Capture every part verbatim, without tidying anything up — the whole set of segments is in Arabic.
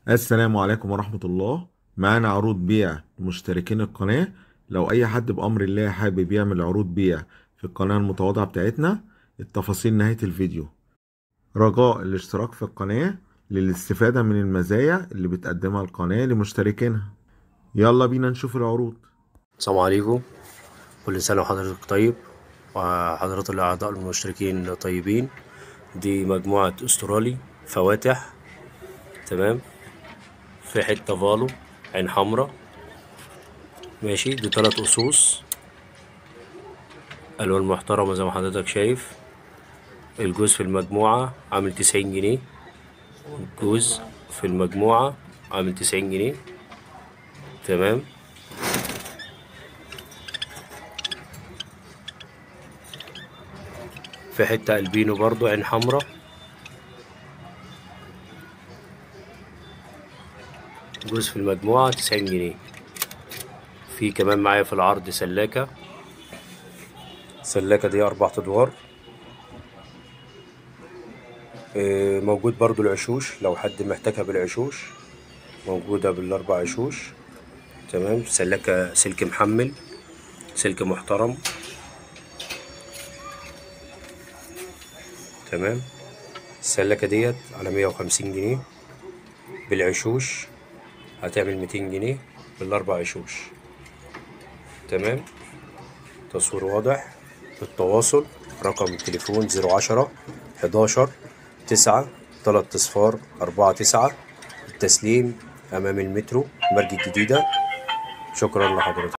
السلام عليكم ورحمة الله. معانا عروض بيع لمشتركين القناة. لو أي حد بأمر الله حابب يعمل عروض بيع في القناة المتواضعة بتاعتنا، التفاصيل نهاية الفيديو. رجاء الاشتراك في القناة للاستفادة من المزايا اللي بتقدمها القناة لمشتركينها. يلا بينا نشوف العروض. السلام عليكم. كل سنة وحضرتك طيب، وحضرات الأعضاء المشتركين طيبين. دي مجموعة أسترالي فواتح، تمام، في حتة فالو عين حمرا. ماشي، دي تلات أصوص ألوان محترمة زي ما حضرتك شايف. الجوز في المجموعة عامل تسعين جنيه. الجوز في المجموعة عامل تسعين جنيه، تمام. في حتة ألبينو برضو عين حمرا، جوز في المجموعة تسعين جنيه. في كمان معايا في العرض سلاكة. السلاكة دي أربع أدوار. آه، موجود برضو العشوش، لو حد محتاجها بالعشوش موجودة بالأربع عشوش، تمام. سلاكة سلك محمل، سلك محترم، تمام. السلاكة ديت على مية وخمسين جنيه، بالعشوش هتعمل ميتين جنيه بالأربع عشوش، تمام. تصوير واضح. للتواصل رقم التليفون زيرو عشرة حداشر تسعة تلات اصفار أربعة تسعة. التسليم أمام المترو مرج الجديدة. شكرا لحضرتك.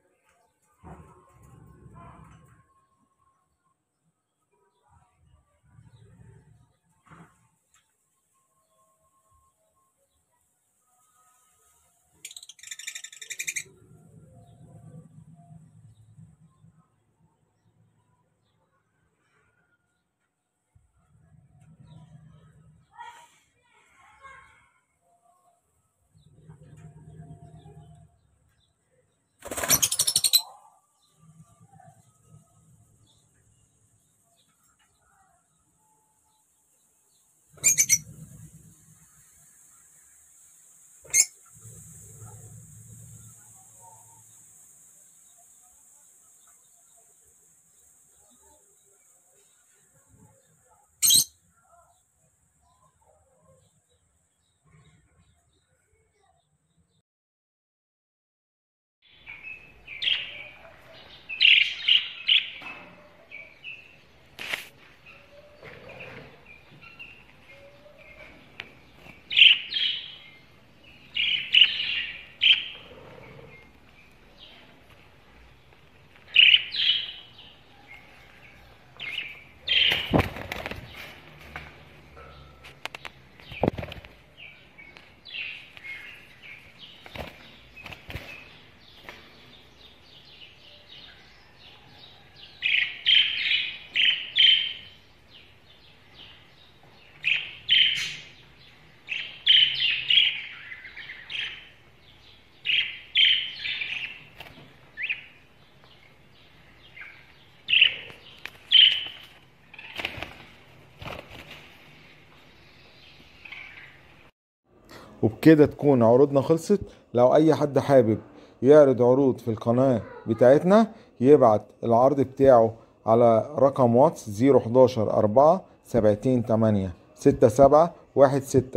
وبكده تكون عروضنا خلصت. لو اي حد حابب يعرض عروض في القناة بتاعتنا، يبعت العرض بتاعه على رقم واتس زيرو حداشر أربعة سبعتين تمانية ستة سبعة واحد ستة.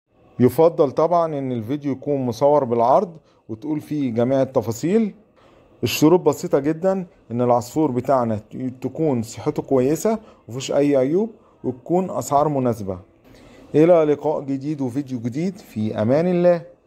يفضل طبعا ان الفيديو يكون مصور بالعرض وتقول فيه جميع التفاصيل. الشروط بسيطة جدا، ان العصفور بتاعنا تكون صحته كويسة ومفيش اي عيوب، وتكون اسعار مناسبة. الى لقاء جديد وفيديو جديد، في امان الله.